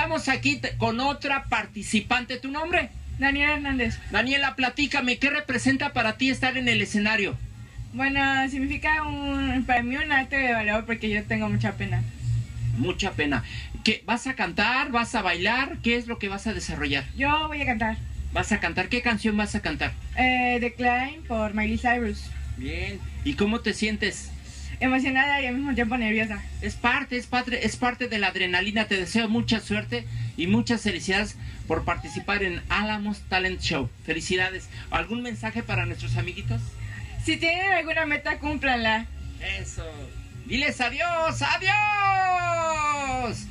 estamos aquí con otra participante. ¿Tu nombre? Daniela Hernández. Daniela, platícame, ¿qué representa para ti estar en el escenario? Bueno, significa para mí un acto de valor porque yo tengo mucha pena. Mucha pena. ¿Qué, vas a cantar? ¿Vas a bailar? ¿Qué es lo que vas a desarrollar? Yo voy a cantar. ¿Vas a cantar? ¿Qué canción vas a cantar? The Climb por Miley Cyrus. Bien. ¿Y cómo te sientes? Emocionada y al mismo tiempo nerviosa. Es parte de la adrenalina. Te deseo mucha suerte y muchas felicidades por participar en Álamos Talent Show. Felicidades. ¿Algún mensaje para nuestros amiguitos? Si tienen alguna meta, cúmplanla. Eso. Diles adiós, adiós.